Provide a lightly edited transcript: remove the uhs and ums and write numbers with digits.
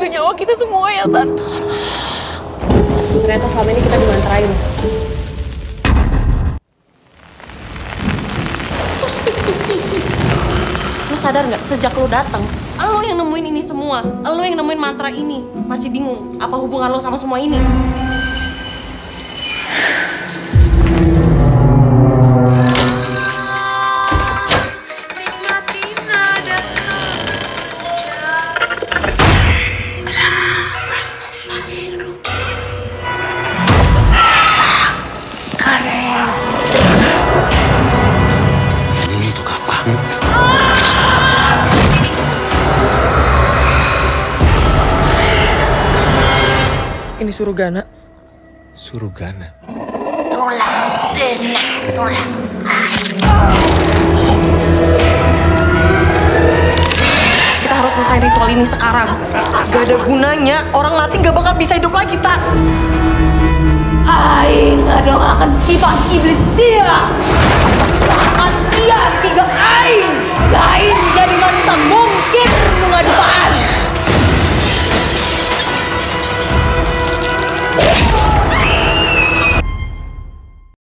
menjaga nyawa kita semua ya, Tan. Ternyata selama ini kita dimantrain. Lo sadar nggak, sejak lo datang, lo yang nemuin ini semua. Lo yang nemuin mantra ini. Masih bingung apa hubungan lo sama semua ini? Ini Surugana. Surugana? Tulang, tulang. Kita harus selesai ritual ini sekarang. Gak ada gunanya, orang mati gak bakal bisa hidup lagi, Tak. Aing adalah akan sifat iblis dia.